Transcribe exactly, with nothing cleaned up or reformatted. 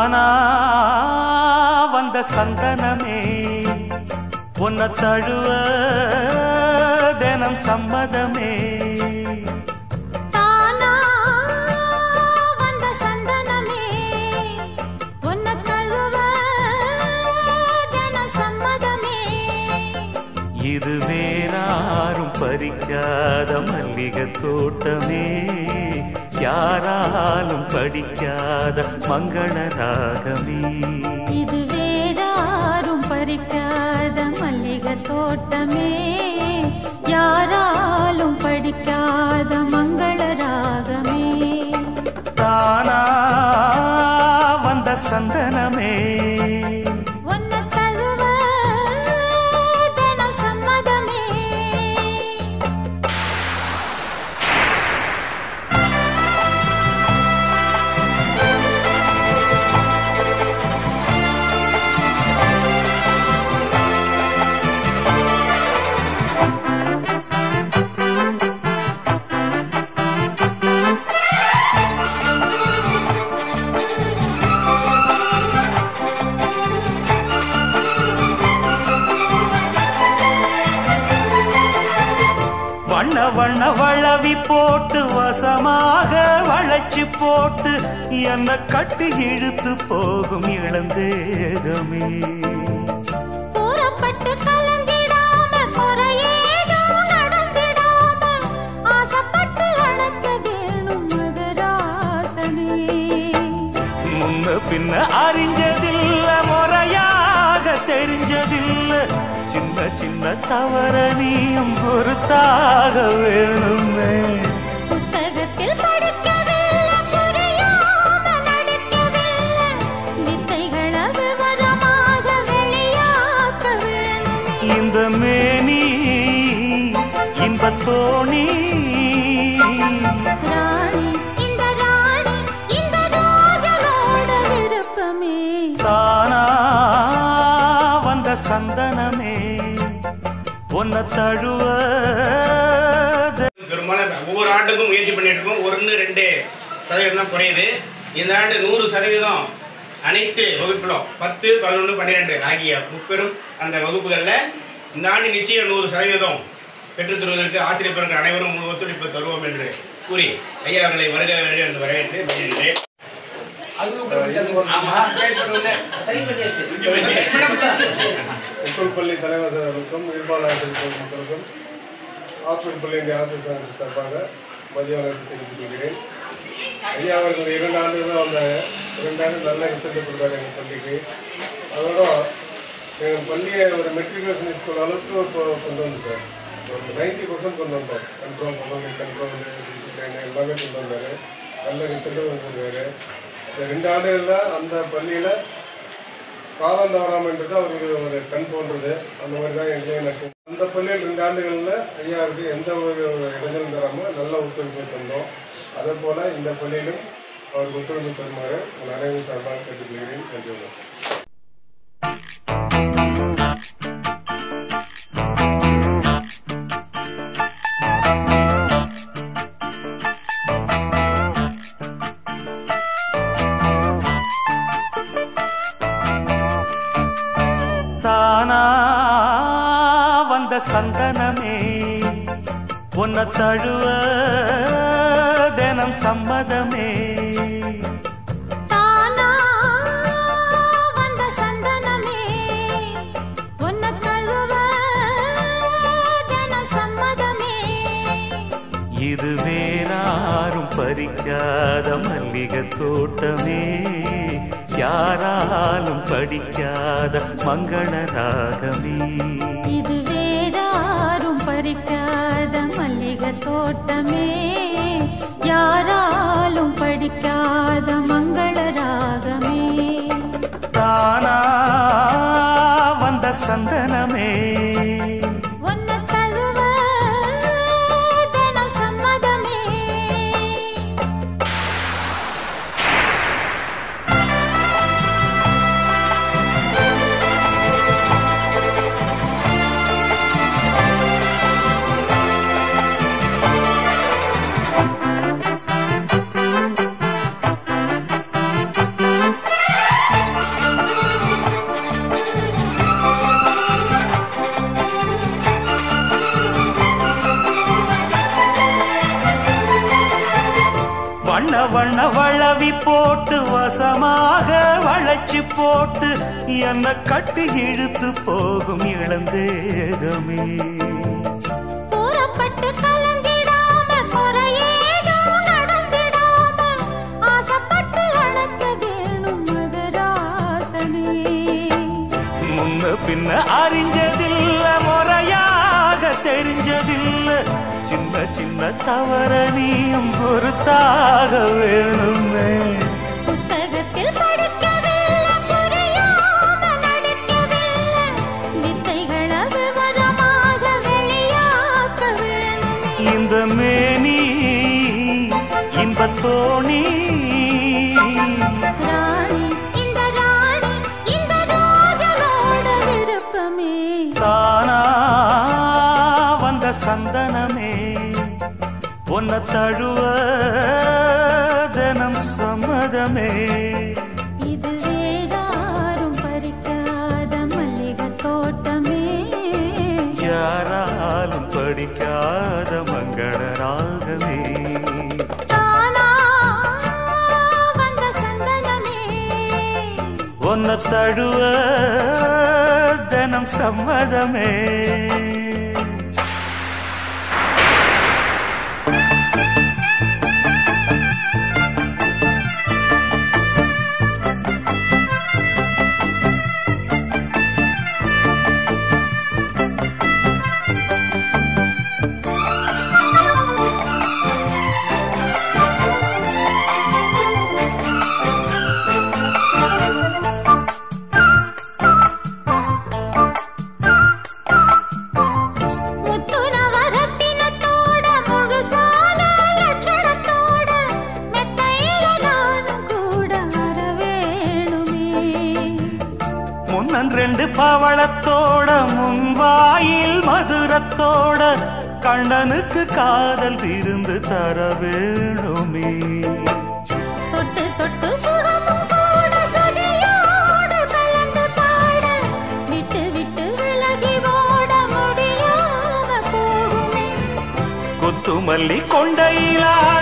தானா வந்த சந்தனமே உன்னை தழுவ தினம் சம்மதமே. தானா வந்த சந்தனமே உன்னை தழுவ தினம் சம்மதமே. இது வேறாரும் பறிக்காத மல்லிகை தோட்டமே, யாராலும் படிக்காத மங்கள ராகமே. இது வேறாரும் பறிக்காத மல்லிகை தோட்டமே, யாராலும் படிக்காத மங்கள ராகமே. தானா வந்த சந்தனமே உன்னை தழுவ தினம் சம்மதமே. வண்ண வண்ண வளவி போட்டு வசமாக வளைச்சு போட்டு என்ன கட்டி இழுத்து போகும் இளந்தேகமே. தூரப்பட்டு கலந்திடாம குறையேதும் நடந்திடாம ஆசைப்பட்டு அழைக்க வேணும் மகராசனே. முன்ன பின்ன அறிஞ்சதில்ல, முறையாக தெரிஞ்சதில்ல, சின்ன சின்ன தவற நீயும் பொறுத்தாக வேணுமே. புத்தகத்தில் படிக்கவில்லை, புரியாம நடிக்கவில்லை, வித்தைகளை விவரமாக வெளியாக்க வேணுமே. இந்த மேனி இன்பத்தோணி ராணி இந்த ராணி இந்த ராஜனோட விருப்பமே. தானா வந்த சந்தனமே உன்னை தழுவ. பெரும்பாலும் ஒவ்வொரு ஆண்டுக்கும் முயற்சி பண்ணிட்டு இருக்கோம். ஒன்று ரெண்டு சதவீதம் தான் குறையுது. இந்த ஆண்டு நூறு சதவீதம் அனைத்து வகுப்பிலும் பத்து பதினொன்று பன்னிரெண்டு ஆகிய முப்பெரும் அந்த வகுப்புகளில் இந்த ஆண்டு நிச்சயம் நூறு சதவீதம் பெற்றுத் தருவதற்கு ஆசிரியர் பெருங்கள் அனைவரும் முழு ஒத்துழைப்பு தருவோம் என்று கூறி ஐயா அவர்களை வருக என்று வரவேற்று வருகின்றேன். உப்பல் பள்ளி தலைவர் அவர்களுக்கும் நிர்வாக மக்களுக்கும் ஆத்தூர் பள்ளியின் ஆசிரியர் சார்பாக மதிய வணக்கத்தை தெரிவித்துக் கொள்கிறேன். ஐயா அவர்கள் இரண்டு ஆண்டுகள் தான் வந்தாங்க. இரண்டு ஆண்டு நல்ல ரிசல்ட் கொடுத்தாங்க எங்கள் பள்ளிக்கு. அதோட எங்கள் பள்ளியை ஒரு மெட்ரிகுலேஷன் ஸ்கூல் அளவுக்கு இப்போ கொண்டு வந்துட்டார். ஒரு நைன்டி பர்சன்ட் கொண்டு வந்தார். கண்ட்ரோல் பண்ணி கண்ட்ரோல் டிசிப்ளைன் எல்லாமே கொண்டு வந்தார். நல்ல ரிசல்ட்டும் கொடுத்துருக்காரு. இந்த ரெண்டு ஆண்டுகளில் அந்த பள்ளியில் காலம் தவறாமன்றது அவருக்கு ஒரு கண் போன்றது. அந்த மாதிரி தான் எங்கேயும் எனக்கு அந்த பள்ளியில் ரெண்டு ஆண்டுகளில் ஐயாவுக்கு எந்த ஒரு இடைஞ்சலும் தராமல் நல்ல ஒத்துழைப்பு தந்தோம். அதே போல் இந்த பள்ளியிலும் அவருக்கு ஒத்துழைப்பு தருமாறு உங்கள் அனைவரும் சார்பாக கேட்டுக்கொள்கிறேன். நன்றி. தானா வந்த சந்தனமே உன்னை தழுவ தினம் சம்மதமே. தானா வந்த சந்தனமே உன்னை தழுவ தினம் சம்மதமே. இது வேறாரும் பறிக்காத மல்லிகை தோட்டமே, யாராலும் படிக்காத மங்கள ராகமே. இது வேறாரும் பறிக்காத மல்லிகை தோட்டமே, யாராலும் படிக்காத மங்கள ராகமே. தானா வந்த சந்தனமே உன்னை தழுவ தினம் சம்மதமே. வளவி போட்டு வசமாக வளைச்சு போட்டு என்ன கட்டி இழுத்து போகும் இளந்தேகமே. கூறப்பட்டு கலந்திடாம குறையேதும் நடந்திடாம ஆசைப்பட்டு அழைக்க வேணும் மகராசனே. முன்ன பின்ன அறிஞ்சதில்ல முறையாக தெரிஞ்சதில்ல சின்ன சின்ன தவற நீயும் பொறுத்தாக வேணுமே. புத்தகத்தில் படிக்கவில்லை புரியாம நடிக்கவில்லை வித்தைகளை விவரமாக வெளியாக்க வேணுமே. இந்த மேனி இன்பத்தோணி ராணி இந்த ராணி இந்த ராஜனோட விருப்பமே. தானா வந்த சந்தனமே உன்னை தழுவ தினம் சம்மதமே. இது வேறாரும் பறிக்காத மல்லிகை தோட்டமே. யாராலும் படிக்காத மங்கள ராகமே. தானா வந்த சந்தனமே உன்னை தழுவ தினம் சம்மதமே. ரெண்டு பவளத்தோட முன்வாயில் மதுரத்தோட கண்ணனுக்கு காதல் விருந்து தர வேணுமே. தொட்டு தொட்டு சுகமும் கூட சுதியோடு கலந்து பாட விட்டு விட்டு விலகி ஓட முடியாம போகுமே. கொத்துமல்லி கொண்டையிலாட